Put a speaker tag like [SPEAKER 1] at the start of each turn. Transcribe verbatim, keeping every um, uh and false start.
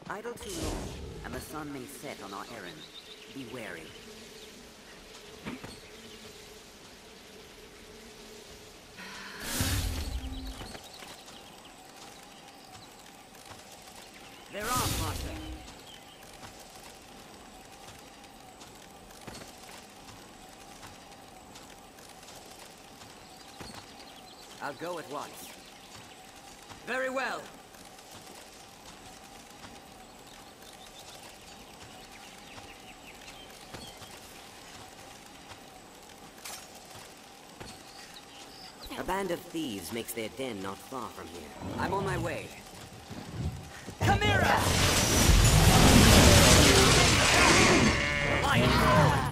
[SPEAKER 1] Idle too long, and the sun may set on our errand. Be wary. They're off, Master. I'll go at once. Very well. A band of thieves makes their den not far from here. I'm on my way. Chimera! Lion!